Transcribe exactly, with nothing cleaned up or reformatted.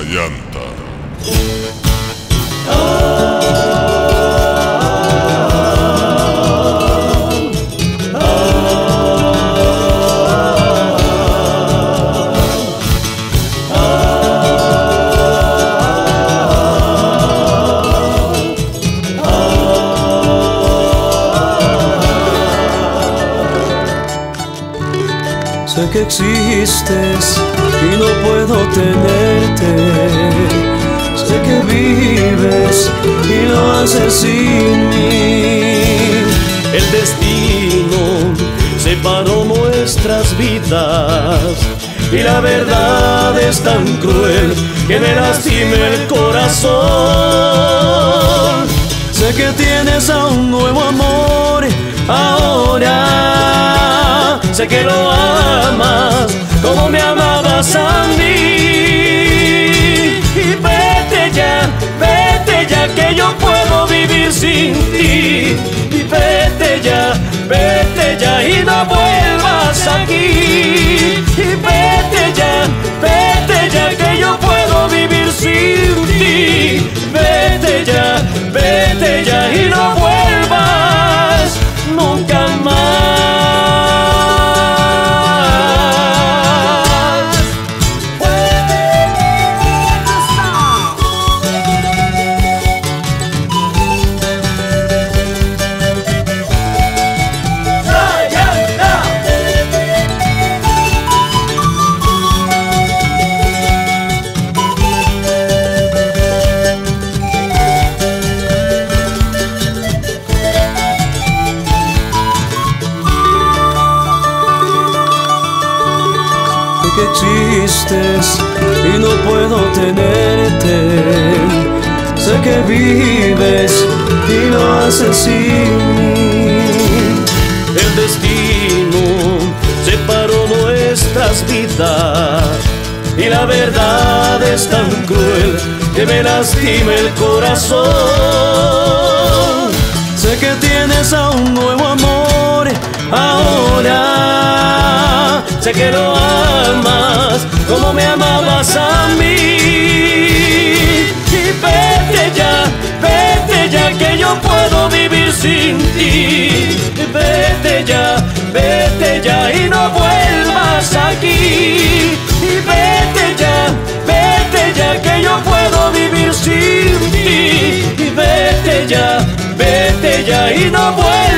Llanta. Sé que existes y no puedo tenerte. Sé que vives y lo haces sin mí. El destino separó nuestras vidas y la verdad es tan cruel que me lastima el corazón. Sé que tienes a un nuevo amor ahora. Sé que lo amas como me amabas a mí. Y vete ya, vete ya, que yo puedo vivir sin ti. Y vete ya, vete ya y no vuelvas aquí. Y vete ya, vete ya, que yo puedo vivir sin ti. Vete ya, vete ya y no vuelvas nunca más. Que existes y no puedo tenerte. Sé que vives y lo haces sin mí. El destino separó nuestras vidas y la verdad es tan cruel que me lastima el corazón. Sé que tienes a un nuevo amor ahora. Sé que lo amas como me amabas a mí. Y vete ya, vete ya, que yo puedo vivir sin ti. Y vete ya, vete ya y no vuelvas aquí. Y vete ya, vete ya, que yo puedo vivir sin ti. Y vete ya, vete ya y no vuelvas.